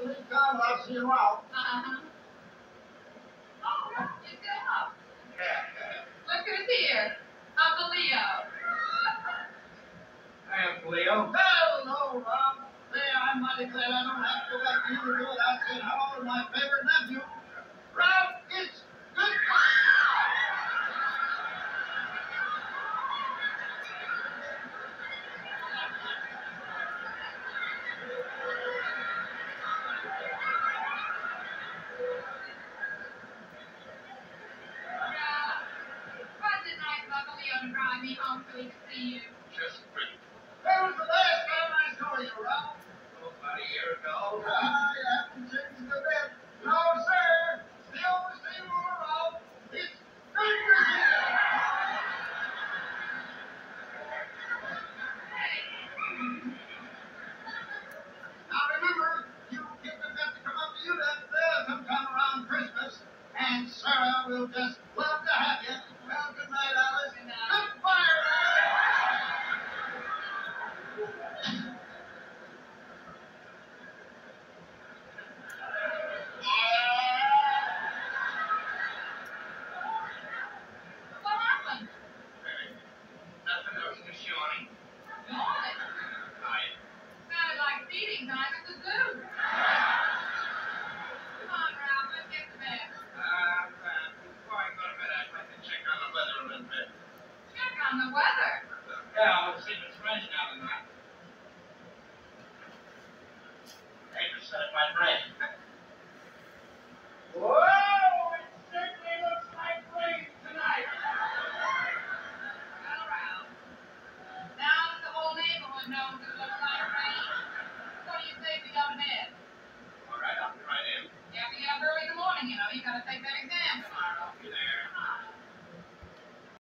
to leave town, but I'll see you around. Oh, you still up? Yeah. Look who's here. Uncle Leo. Hi, Uncle Leo. Hello, Rob. Say, I'm mighty glad I don't have to go back to you to do it. I said hello to my favorite nephew. Rob, it's good. Was it nice of Uncle Leo to drive me home so he could see you? Just pretty. When was the last time I saw you, Rob? Oh, about a year ago. You haven't changed a bit. No, sir. Still the same old Rob. It's good to see you. Now remember, you kids have got to come up to you sometime around Christmas, and Sarah will just love to have you. Well, good night, Alice. Good night. Goodbye, What happened? Nothing else to shawny. Yawning. Hi. Sounded like feeding time at the zoo. Come on, Ralph, let's get to bed. Before I go to bed, I'd like to check on the weather a little bit. Check on the weather. Yeah, let's see if it's raining out tonight. Hate to set it my brain.